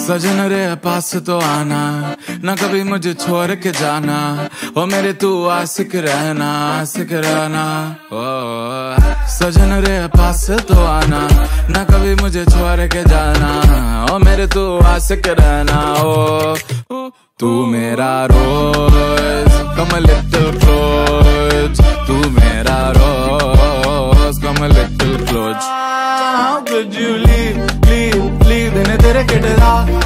सजन रे पास तो आना, ना कभी मुझे छोड़ के जाना। ओ मेरे तू आशिक रहना, आशिक रहना। ओ सजन रे पास तो आना, ना कभी मुझे छोड़ के जाना। ओ मेरे तू आशिक रहना। ओ तू मेरा रोज, come a little close। तू मेरा रोज, come a little close। How could you leave, leave, leave? तेरे के डरा